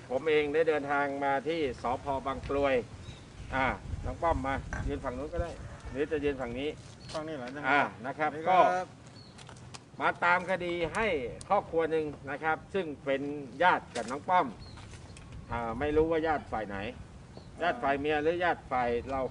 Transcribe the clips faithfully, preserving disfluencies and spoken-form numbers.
ผมเองได้เดินทางมาที่สภ.บางกลวยอ่าน้องป้อมมายืนฝั่งนู้นก็ได้หรือจะยืนฝั่งนี้ฝั่งนี้เหรออ่านะครับก็มาตามคดีให้ครอบครัวหนึ่งนะครับซึ่งเป็นญาติกับน้องป้อมอ่าไม่รู้ว่าญาติฝ่ายไหนญาติฝ่ายเมียหรือญาติฝ่ายเรา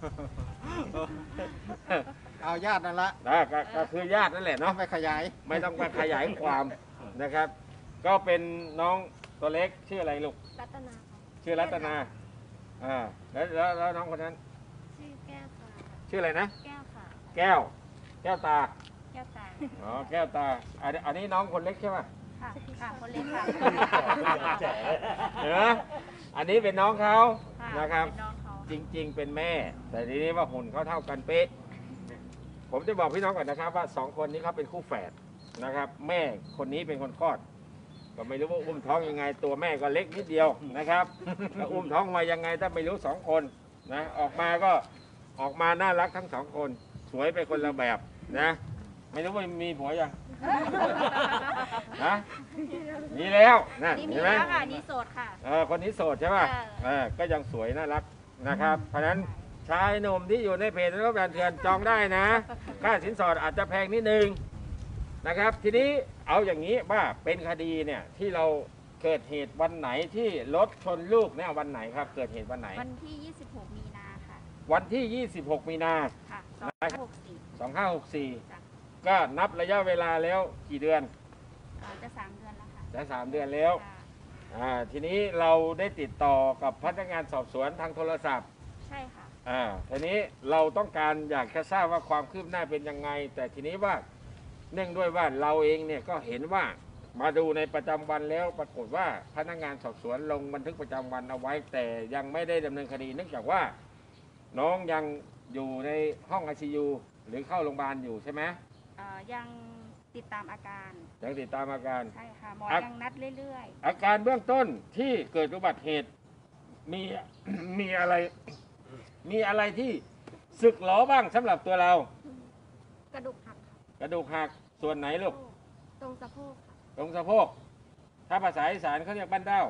เอาญาตินั่นละก็คือญาตินั่นแหละเนาะไปขยายไม่ต้องไปขยายความนะครับก็เป็นน้องตัวเล็กชื่ออะไรลูกรัตนาชื่อรัตนาอ่าแล้วแล้วน้องคนนั้นชื่อแก้วค่ะชื่ออะไรนะแก้วค่ะแก้วแก้วตาแก้วตาอ๋อแก้วตาอันนี้น้องคนเล็กใช่ไหมค่ะค่ะคนเล็กค่ะเห็นไหมอันนี้เป็นน้องเขานะครับจริงๆเป็นแม่แต่ทีนี้ว่าหุ่นเขาเท่ากันเป๊ะผมจะบอกพี่น้องก่อนนะครับว่าสองคนนี้เขาเป็นคู่แฝดนะครับแม่คนนี้เป็นคนคลอดก็ไม่รู้ว่าอุ้มท้องยังไงตัวแม่ก็เล็กนิดเดียวนะครับแล้วอุ้มท้องมายังไงถ้าไม่รู้สองคนนะออกมาก็ออกมาน่ารักทั้งสองคนสวยไปคนละแบบนะไม่รู้ว่ามีผัวยังนะมีแล้วนะเห็นไหมค่ะนี่โสดค่ะเออคนนี้โสดใช่ป่ะเออก็ยังสวยน่ารักนะครับเพราะฉะนั้นชายหนุ่มที่อยู่ในเพจนักแบนเถื่อนจองได้นะค่าสินสอดอาจจะแพงนิดนึงนะครับทีนี้เอาอย่างนี้ว่าเป็นคดีเนี่ยที่เราเกิดเหตุวันไหนที่รถชนลูกเนี่ยวันไหนครับเกิดเหตุวันไหนวันที่ยี่สิบหกมีนาค่ะวันที่ยี่สิบหกมีนาค่ะสองห้าหกสี่สองห้าหกสี่ก็นับระยะเวลาแล้วกี่เดือนจะสามเดือนแล้วค่ะจะสามเดือนแล้วอ่าทีนี้เราได้ติดต่อกับพนักงานสอบสวนทางโทรศัพท์ใช่ค่ะอ่าทีนี้เราต้องการอยากจะทราบว่าความคืบหน้าเป็นยังไงแต่ทีนี้ว่าเนื่องด้วยว่าเราเองเนี่ยก็เห็นว่ามาดูในประจำวันแล้วปรากฏว่าพนักงานสอบสวนลงบันทึกประจำวันเอาไว้แต่ยังไม่ได้ดำเนินคดีเนื่องจากว่าน้องยังอยู่ในห้อง ไอ ซี ยู หรือเข้าโรงพยาบาลอยู่ใช่ไหมยังติดตามอาการยังติดตามอาการใช่ค่ะหมอยังนัดเรื่อยๆอาการเบื้องต้นที่เกิดอุบัติเหตุมีมีอะไรมีอะไรที่สึกหรอบ้างสำหรับตัวเรากระดูกหักกระดูกหักส่วนไหนลูกตรงสะโพกตรงสะโพกถ้าภาษาอีสานเขาเรียกบ้านเด้า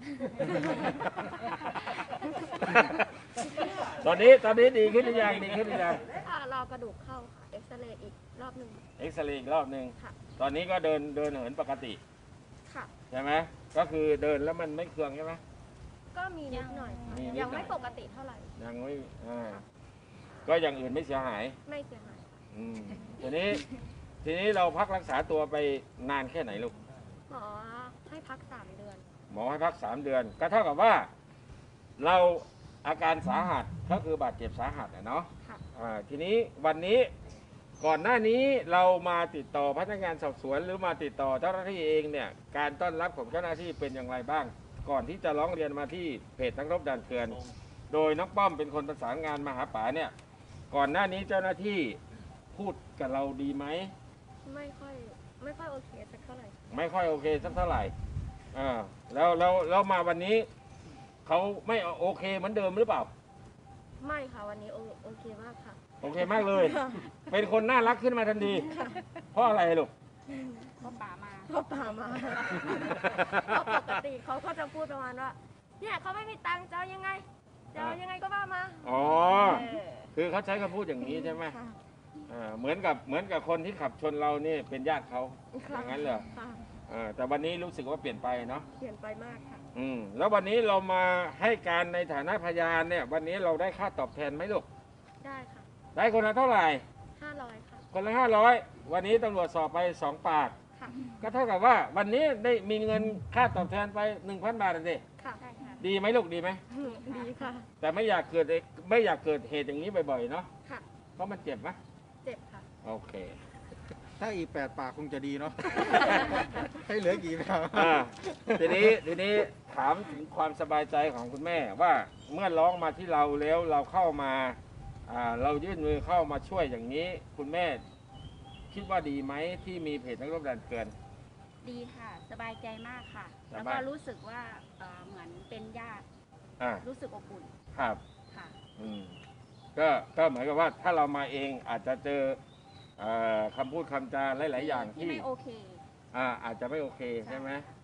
ตอนนี้ตอนนี้ดีขึ้นหรือยังดีขึ้นหรือยังรอกระดูกเข้าค่ะเอ็กซเรย์อีกรอบหนึ่งเอ็กซเรย์อีกรอบหนึ่งตอนนี้ก็เดินเดินเหินปกติค่ะใช่ไหมก็คือเดินแล้วมันไม่เคืองใช่ไหมก็มีนิดหน่อยยังไม่ปกติเท่าไหร่ยังไม่อ่าก็อย่างอื่นไม่เสียหายไม่เสียหายอืมทีนี้ทีนี้เราพักรักษาตัวไปนานแค่ไหนลูกหมอให้พักสามเดือนหมอให้พักสามเดือนก็เท่ากับว่าเราอาการสาหัสก็คือบาดเจ็บสาหัสเนาะอ่าทีนี้วันนี้ก่อนหน้านี้เรามาติดต่อพนักงานสอบสวนหรือมาติดต่อเจ้าหน้าที่เองเนี่ยการต้อนรับของเจ้าหน้าที่เป็นอย่างไรบ้างก่อนที่จะร้องเรียนมาที่เพจนักรบด่านเถื่อนโดยน้องป้อมเป็นคนประสานงานมาหาป๋าเนี่ยก่อนหน้านี้เจ้าหน้าที่พูดกับเราดีไหมไม่ค่อยไม่ค่อยโอเคสักเท่าไหร่ไม่ค่อยโอเคสักเท่าไหร่อ่าแล้วแล้วแล้วมาวันนี้เขาไม่โอเคเหมือนเดิมหรือเปล่าไม่ค่ะวันนี้โอเคมากค่ะโอเคมากเลยเป็นคนน่ารักขึ้นมาทันทีเพราะอะไรลูกเพราะป่ามาเพราะป่ามาเพราะปกติเขาก็จะพูดประมาณว่าเนี่ยเขาไม่มีตังค์จะเอายังไงจะเอายังไงก็ว่ามาอ๋อคือเขาใช้คำพูดอย่างนี้ใช่ไหมเหมือนกับเหมือนกับคนที่ขับชนเรานี่เป็นญาติเขาอย่างนั้นเหรอแต่วันนี้รู้สึกว่าเปลี่ยนไปเนาะเปลี่ยนไปมากค่ะอืมแล้ววันนี้เรามาให้การในฐานะพยานเนี่ยวันนี้เราได้ค่าตอบแทนไหมลูกได้ค่ะได้คนละเท่าไหร่ห้าร้อยค่ะคนละห้าร้อยวันนี้ตำรวจสอบไปสองปากก็เท่ากับว่าวันนี้ได้มีเงินค่าตอบแทนไปหนึ่งพันบาทเลยค่ะดีไหมลูกดีไหมดีค่ะแต่ไม่อยากเกิดไม่อยากเกิดเหตุอย่างนี้บ่อยๆเนาะค่ะเพราะมันเจ็บไหมเจ็บค่ะโอเคถ้าอีกแปดปากคงจะดีเนาะให้เหลือกี่ปากทีนี้ทีนี้ถามถึงความสบายใจของคุณแม่ว่าเมื่อร้องมาที่เราแล้วเราเข้ามาเรายื่นมือเข้ามาช่วยอย่างนี้คุณแม่คิดว่าดีไหมที่มีเพจนักรบด่านเถื่อนดีค่ะสบายใจมากค่ะแล้วก็รู้สึกว่าเหมือนเป็นญาติรู้สึกอบอุ่นครับค่ะอืมก็ก็เหมือนกับว่าถ้าเรามาเองอาจจะเจอคำพูดคำจาหลายๆอย่างที่ไม่โอเคอ่าอาจจะไม่โอเคใช่ไหม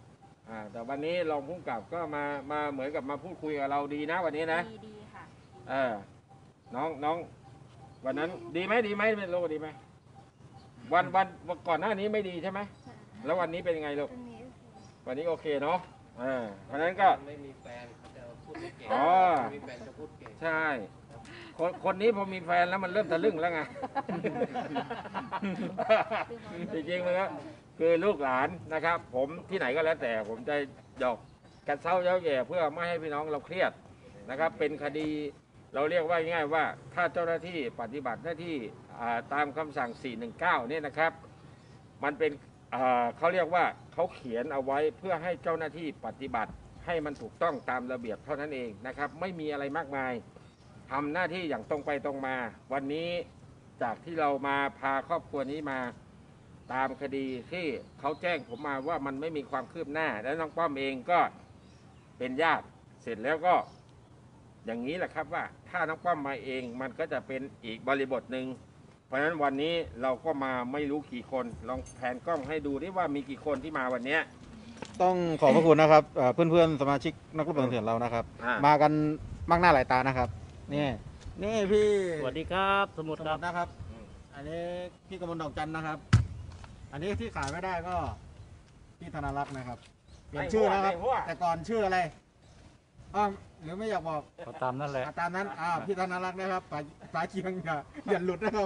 อ่าแต่วันนี้รองผู้กำกับก็มามาเหมือนกับมาพูดคุยกับเราดีนะวันนี้นะดีดีค่ะเออน้องน้องวันนั้นดีไหมดีไหมเป็นโลดีไหมวันวันวันก่อนหน้านี้ไม่ดีใช่ไหมแล้ววันนี้เป็นยังไงลูกอันนี้วันนี้โอเคเนาะเออเพราะฉะนั้นก็ไม่มีแฟนเขาจะพูดไม่เก่งอ๋อไม่มีแฟนจะพูดเก่งใช่ คนคนนี้พอมีแฟนแล้วมันเริ่มทะลึ่งแล้วไง จริงๆมันก็คือลูกหลานนะครับ ผมที่ไหนก็แล้วแต่ผมจะหยอกกันเศร้าเย้าแย่เพื่อไม่ให้พี่น้องเราเครียดนะครับ เป็นคดีเราเรียกว่าง่ายๆว่าถ้าเจ้าหน้าที่ปฏิบัติหน้าที่อ่าตามคำสั่ง สี่หนึ่งเก้า เนี่ยนะครับ มันเป็นอ่าเขาเรียกว่าเขาเขียนเอาไว้เพื่อให้เจ้าหน้าที่ปฏิบัติให้มันถูกต้องตามระเบียบเท่านั้นเองนะครับ ไม่มีอะไรมากมายทำหน้าที่อย่างตรงไปตรงมา วันนี้จากที่เรามาพาครอบครัวนี้มาตามคดีที่เขาแจ้งผมมาว่ามันไม่มีความคืบหน้า และน้องป้อมเองก็เป็นญาติเสร็จแล้วก็อย่างนี้แหละครับว่าถ้าน้องป้อมมาเองมันก็จะเป็นอีกบริบทหนึ่งเพราะฉะนั้นวันนี้เราก็มาไม่รู้กี่คนลองแผนกล้องให้ดูดิว่ามีกี่คนที่มาวันเนี้ยต้องขอบพระคุณนะครับเอ่อเพื่อนๆสมาชิกนักรบเถื่อนเรานะครับอ่ามมากันมากหน้าหลายตานะครับนี่นี่พี่สวัสดีครับสมุดสครัมุบดนะครับ อันนี้พี่กมลดอกจันนะครับ อันนี้ที่ขายไม่ได้ก็พี่ธนรักษ์นะครับเปลี่ยนชื่อแล้วครับไอ้หัวแต่ก่อนชื่ออะไรอ้าวหรือไม่อยากบอกก็ตามนั่นแหละอ่ะตามนั้นอ้าวพี่ธนรักษ์นะครับสายสายเคียงอย่าอย่าหลุดนะครับ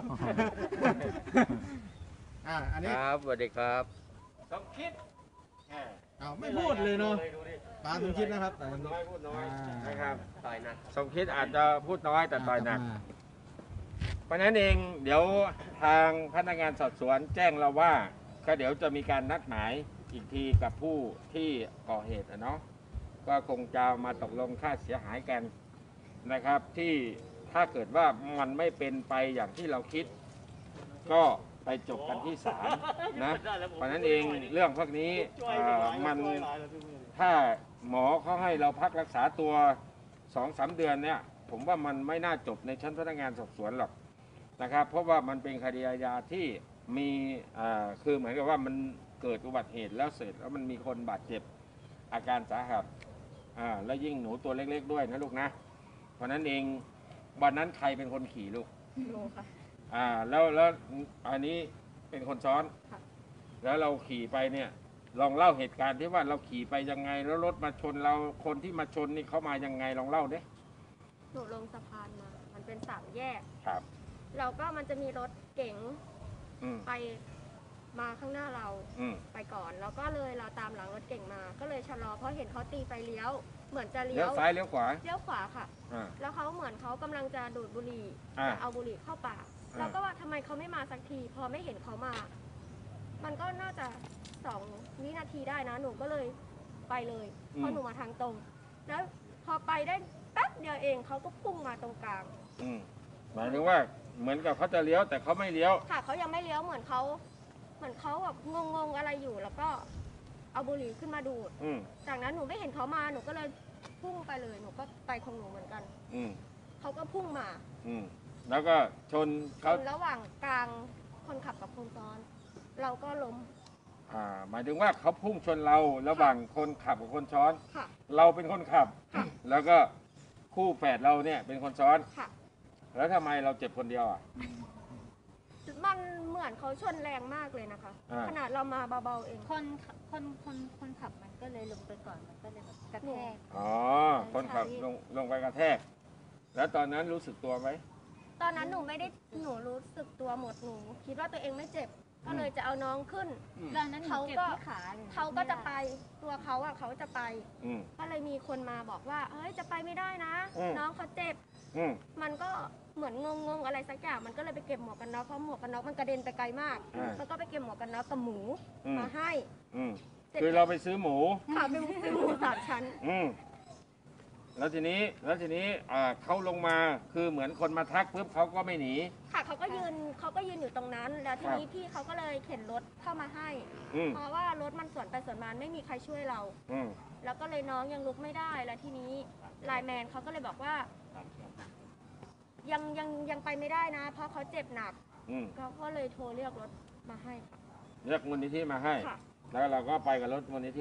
อ่าอันนี้ครับสวัสดีครับสมคิดแหมอ้าวไม่พูดเลยเนาะปาสมคิดนะครับแต่พูดน้อยพูดน้อยอ่านนะครับต่อยหนักสมคิดอาจจะพูดน้อยแต่ต่อยหนักอ่าเพราะฉะนั้นเองเดี๋ยวทางพนักงานสอบสวนแจ้งเราว่าก็เดี๋ยวจะมีการนัดหมายอีกทีกับผู้ที่ก่อเหตุอะเนาะก็คงจะมาตกลงค่าเสียหายกันนะครับ ที่ถ้าเกิดว่ามันไม่เป็นไปอย่างที่เราคิด ก็ไปจบกันที่ศาลนะเพราะฉะนั้นเองเรื่องพวกนี้เอ่อมันถ้าหมอเขาให้เราพักรักษาตัวสองสามเดือนเนี่ย ผมว่ามันไม่น่าจบในชั้นพนักงานสอบสวนหรอกนะครับ เพราะว่ามันเป็นคดีอาญาที่มีอ่าคือเหมือนกับว่ามันเกิดอุบัติเหตุแล้วเสร็จแล้วมันมีคนบาดเจ็บอาการสาหัสอ่าแล้วยิ่งหนูตัวเล็กๆด้วยนะลูกนะ เพราะนั้นเองวันนั้นใครเป็นคนขี่ลูกโลค่ะอ่าแล้วแล้วอันนี้เป็นคนซ้อนค่ะแล้วเราขี่ไปเนี่ยลองเล่าเหตุการณ์ที่ว่าเราขี่ไปยังไงแล้วรถมาชนเราคนที่มาชนนี่เขามายังไงลองเล่าดิหนูลงสะพานมา มันเป็นสามแยกครับเราก็มันจะมีรถเก๋งอืมไปมาข้างหน้าเราอืมไปก่อน แล้วก็เลยเราตามหลังรถเก่งมา ก็เลยชะลอเพราะเห็นเขาตีไฟเลี้ยว เหมือนจะเลี้เลี้ยยว วซ้ายเลี้ยวขวาเลี้ยวขวาค่ะอ่าแล้วเขาเหมือนเขากำลังจะดูดบุหรี่อ่าจะเอาบุหรี่เข้าปากอ่าเราก็ว่าทำไมเขาไม่มาสักที พอไม่เห็นเขามา มันก็น่าจะสองวินาทีได้นะ หนูก็เลยไปเลยเพราะหนูมาทางตรง แล้วพอไปได้แป๊บเดียวเองเขาก็พุ่งมาตรงกลางอืมหมายถึงว่าเหมือนกับเขาจะเลี้ยวแต่เขาไม่เลี้ยวค่ะเขายังไม่เลี้ยวเหมือนเขาเหมือนเขาแบบงงๆอะไรอยู่ แล้วก็เอาบุหรี่ขึ้นมาดูดอืมจากนั้นหนูไม่เห็นเขามาหนูก็เลยพุ่งไปเลยหนูก็ไปของหนูเหมือนกันอืมเขาก็พุ่งมาอืมแล้วก็ชนชเขานระหว่างกลางคนขับกับคนซ้อน เราก็ล้มอ่าหมายถึงว่าเขาพุ่งชนเราระหว่างคนขับกับคนซ้อนค่ะเราเป็นคนขับค่ะแล้วก็คู่แฝดเราเนี่ยเป็นคนซ้อนค่ะแล้วทำไมเราเจ็บคนเดียวอ่ะมันเหมือนเขาชนแรงมากเลยนะคะอ่าขนาดเรามาเบาๆเองคนคนคนคนขับมันก็เลยลงไปก่อนมันก็เลยแบบกระแทกอ๋อ คนขับลงลงไปกระแทก แล้วตอนนั้นรู้สึกตัวไหมตอนนั้นหนูไม่ได้หนูรู้สึกตัวหมดหนูคิดว่าตัวเองไม่เจ็บ ก็เลยจะเอาน้องขึ้นตอนนั้นหนูเจ็บที่ขาลยเขาก็จะไปตัวเขาอะเขาจะไปอืมก็เลยมีคนมาบอกว่าเฮ้ยจะไปไม่ได้นะอืมน้องเขาเจ็บอืมมันก็เหมือนงงๆอะไรสักอย่างมันก็เลยไปเก็บหมวกกันน็อกเพราะหมวกกันน็อกมันกระเด็นไปไกลมากอ่ามันก็ไปเก็บหมวกกันน็อกกับหมูอืมมาให้อืมเสร็จคือเราไปซื้อหมูค่ะเป็นเป็นหมูสามชั้นอืมแล้วทีนี้ แล้วทีนี้ อ่าเขาลงมา คือเหมือนคนมาทักปุ๊บเขาก็ไม่หนีค่ะเขาก็ยืนเขาก็ยืนอยู่ตรงนั้น แล้วทีนี้ครับพี่เขาก็เลยเข็นรถเข้ามาให้อืมเพราะว่ารถมันสวนไปสวนมาไม่มีใครช่วยเราอืมแล้วก็เลยน้องยังลุกไม่ได้ แล้วทีนี้ไลน์แมนเขาก็เลยบอกว่า ยังยังยังไปไม่ได้นะ เพราะเขาเจ็บหนักอืมเขาก็เลยโทรเรียกรถมาให้ค่ะเรียกมูลนิธิมาให้ค่ะแล้วเราก็ไปกับรถมูลนิธิค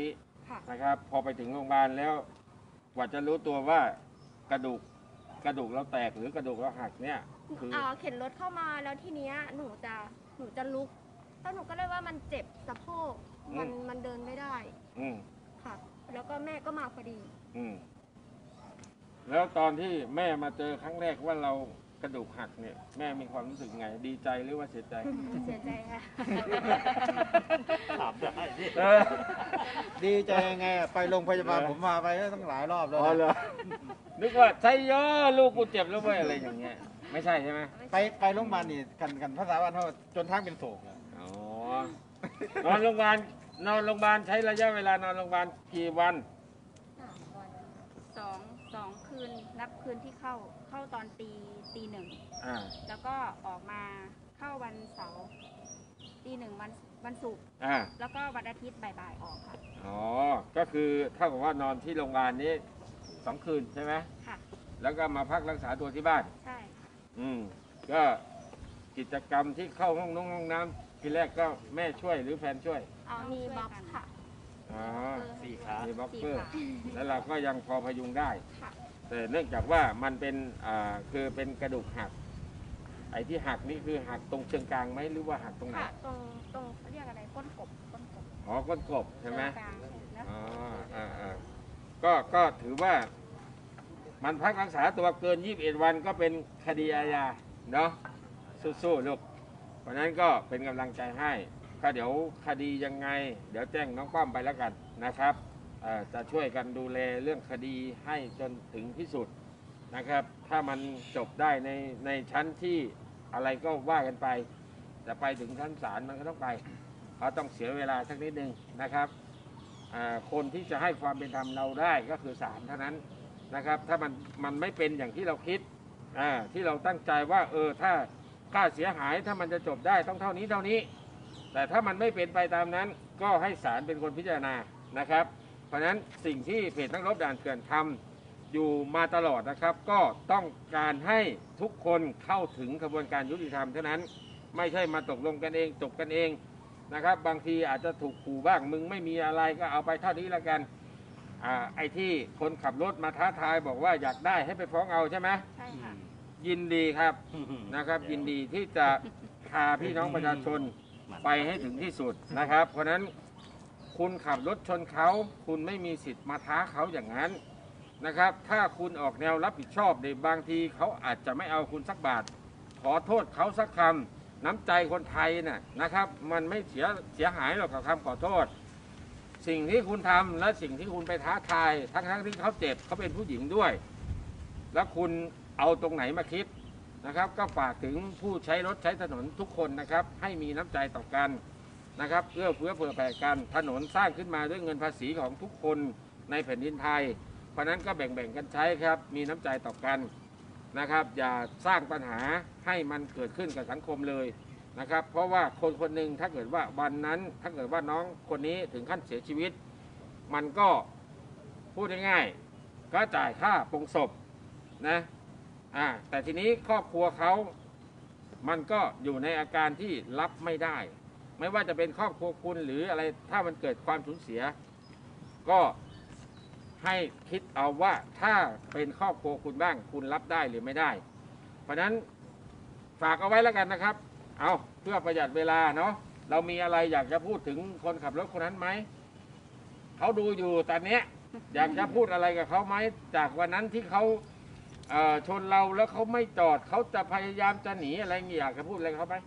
ค่ะนะครับ พอไปถึงโรงพยาบาลแล้วกว่าจะรู้ตัวว่ากระดูกกระดูกเราแตกหรือกระดูกเราหักเนี่ยคืออ่าเข็นรถเข้ามาแล้วทีเนี้ยหนูจะหนูจะลุกแล้วหนูก็เลยว่ามันเจ็บสะโพกมันมันเดินไม่ได้อืมค่ะ แล้วก็แม่ก็มาพอดีอืมแล้วตอนที่แม่มาเจอครั้งแรกว่าเรากระดูกหักเนี่ยแม่มีความรู้สึกไง ดีใจหรือว่าเสียใจเสียใจค่ะถามได้ดิเออดีใจยังไงอะไปโรงพยาบาลเออผมมาไปตั้งหลายรอบแล้วอ๋อเหรนะอนึกว่าใช่เยอะลูกกูเจ็บแล้วเว้ยอะไรอย่างเงี้ย ไม่ใช่ใช่ไหมไปไปโรงพยาบาลนี่กันกันภาษาบ้านเขาจนทั้งเป็นโศกอะอ๋อนอนโรงพยาบาลนอนโรงพยาบาลใช้ระยะเวลานอนโรงพยาบาลกี่วันสามวันสองสองคืนนับคืนที่เข้าเข้าตอนตีตีหนึ่งอ่าแล้วก็ออกมาเข้าวันเสาร์ตีหนึ่งวันวันศุกร์อ่าแล้วก็วันอาทิตย์บ่ายๆออกค่ะอ๋อก็คือเท่ากับว่านอนที่โรงพยาบาลนี้สองคืนใช่ไหมค่ะแล้วก็มาพักรักษาตัวที่บ้านใช่ค่ะอืมก็กิจกรรมที่เข้าห้องน้องห้องน้ำทีแรกก็แม่ช่วยหรือแฟนช่วยเอามีบ๊อบค่ะอ๋อสี่ขามีบล็อกสี่เกอร์ค่ะแล้วเราก็ยังพอพยุงได้ค่ะแต่เนื่องจากว่ามันเป็นอ่าคือเป็นกระดูกหัก ไอ้ที่หักนี่คือหักตรงเชิงกลางไหมหรือว่าหักตรงไหนค่ะ ตรงตรงเขาเรียกอะไรก้นกบก้นกบอ๋อก้นกบใช่ไหมกลางแล้วอ๋ออ่าอ่าก็ก็ถือว่ามันพักรักษาตัวเกินยี่สิบเอ็ดวันก็เป็นคดีอาญาเนาะสู้ๆลูกเพราะฉะนั้นก็เป็นกำลังใจให้ก็เดี๋ยวคดียังไง เดี๋ยวแจ้งน้องป้อมไปแล้วกันนะครับเอ่อจะช่วยกันดูแลเรื่องคดีให้จนถึงที่สุดนะครับ ถ้ามันจบได้ในในชั้นที่อะไรก็ว่ากันไปจะไปถึงชั้นศาลมันก็ต้องไปเพราะต้องเสียเวลาสักนิดนึงนะครับอ่าคนที่จะให้ความเป็นธรรมเราได้ก็คือศาลเท่านั้นนะครับ ถ้ามันมันไม่เป็นอย่างที่เราคิดอ่าที่เราตั้งใจว่าเออถ้าค่าเสียหายถ้ามันจะจบได้ต้องเท่านี้เท่านี้ แต่ถ้ามันไม่เป็นไปตามนั้นก็ให้ศาลเป็นคนพิจารณานะครับ เพราะฉะนั้นสิ่งที่เพจนักรบด่านเถื่อนทำอยู่มาตลอดนะครับ ก็ต้องการให้ทุกคนเข้าถึงกระบวนการยุติธรรมเท่านั้นไม่ใช่มาตกลงกันเองจบกันเองนะครับ บางทีอาจจะถูกขู่บ้างมึงไม่มีอะไรก็เอาไปเท่านี้แล้วกันอ่าไอ้ที่คนขับรถมาท้าทายบอกว่าอยากได้ให้ไปฟ้องเอาใช่ไหมใช่ค่ะยินดีครับนะครับ ยินดีที่จะพาพี่น้องประชาชนไปให้ถึงที่สุดนะครับ เพราะฉะนั้นคุณขับรถชนเขาคุณไม่มีสิทธิ์มาท้าเขาอย่างนั้นนะครับ ถ้าคุณออกแนวรับผิดชอบในบางทีเขาอาจจะไม่เอาคุณสักบาท ขอโทษเขาสักคำน้ำใจคนไทยน่ะนะครับ มันไม่เสียเสียหายหรอกกับคำขอโทษ สิ่งที่คุณทำและสิ่งที่คุณไปท้าทายทั้งทั้งที่เขาเจ็บเขาเป็นผู้หญิงด้วย แล้วคุณเอาตรงไหนมาคิดนะครับ ก็ฝากถึงผู้ใช้รถใช้ถนนทุกคนนะครับ ให้มีน้ำใจต่อกันนะครับเอื้อเฟื้อเผื่อแผ่กันถนนสร้างขึ้นมาด้วยเงินภาษีของทุกคนในแผ่นดินไทย เพราะนั้นก็แบ่งๆกันใช้ครับมีน้ำใจต่อกันนะครับ อย่าสร้างปัญหาให้มันเกิดขึ้นกับสังคมเลยนะครับ เพราะว่าคนคนหนึ่งถ้าเกิดว่าวันนั้นถ้าเกิดว่าน้องคนนี้ถึงขั้นเสียชีวิต มันก็พูดง่ายๆก็จ่ายค่าปลงศพนะอ่าแต่ทีนี้ครอบครัวเขามันก็อยู่ในอาการที่รับไม่ได้ ไม่ว่าจะเป็นครอบครัวคุณหรืออะไรถ้ามันเกิดความสูญเสีย ก็ให้คิดเอาว่าถ้าเป็นครอบครัวคุณบ้างคุณรับได้หรือไม่ได้ เพราะฉะนั้นฝากเอาไว้แล้วกันนะครับ เอาเพื่อประหยัดเวลาเนาะเรามีอะไรอยากจะพูดถึงคนขับรถคนนั้นไหมเขาดูอยู่ตอนเนี้ยอยากจะพูดอะไรกับเขาไหมจากวันนั้นที่เขาเอ่อชนเราแล้วเขาไม่จอดเขาจะพยายามจะหนีอะไรอย่างเงี้ยอยากจะพูดอะไรกับเขาไหม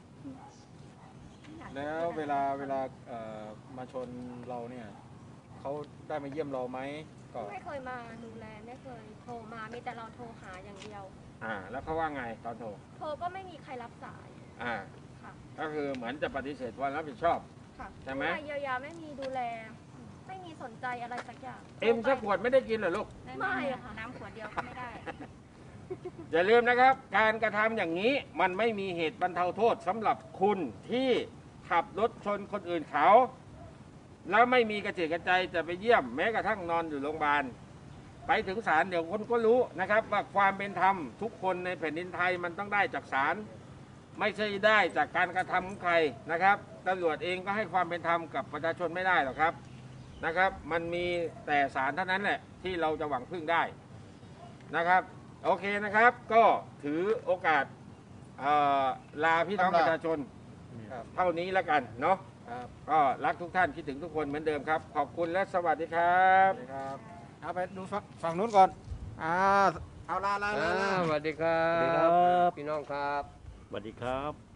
แล้วเวลาเวลาเอ่อมาชนเราเนี่ยเขาได้มาเยี่ยมเราไหมก็ไม่เคยมาดูแลไม่เคยโทรมามีแต่เราโทรหาอย่างเดียวอ่าแล้วเขาว่าไงตอนโทรโทรก็ไม่มีใครรับสายอ่าค่ะก็คือเหมือนจะปฏิเสธความรับผิดชอบค่ะใช่ไหมเยียวยาไม่มีดูแล ไม่มีสนใจอะไรสักอย่างเอ็มสักขวดไม่ได้กินเหรอลูกได้หไม่อะค่ะน้ำขวดเดียวก็ไม่ได้อย่าลืมนะครับ การกระทำอย่างนี้มันไม่มีเหตุบรรเทาโทษสำหรับคุณที่ขับรถชนคนอื่นเขา แล้วไม่มีกระเจิดกระใจจะไปเยี่ยมแม้กระทั่งนอนอยู่โรงพยาบาลไปถึงศาลเดี๋ยวคนก็รู้นะครับ ว่าความเป็นธรรมทุกคนในแผ่นดินไทยมันต้องได้จากศาลไม่ใช่ได้จากการกระทำของใครนะครับตำรวจเองก็ให้ความเป็นธรรมกับประชาชนไม่ได้หรอกครับนะครับ มันมีแต่ศาลเท่านั้นแหละที่เราจะหวังพึ่งได้นะครับ โอเคนะครับ ก็ถือโอกาสเอ่อลาพี่น้องประชาชนครับเท่านี้แล้วกันเนาะครับก็รักทุกท่านคิดถึงทุกคนเหมือนเดิมครับ ขอบคุณและสวัสดีครับสวัสดีครับเอาไปดูฝั่งฝั่งนู้นก่อนอ่าเอาลาลาลาอ่าลาสวัสดีครับสวัสดีครับพี่น้องครับสวัสดีครับ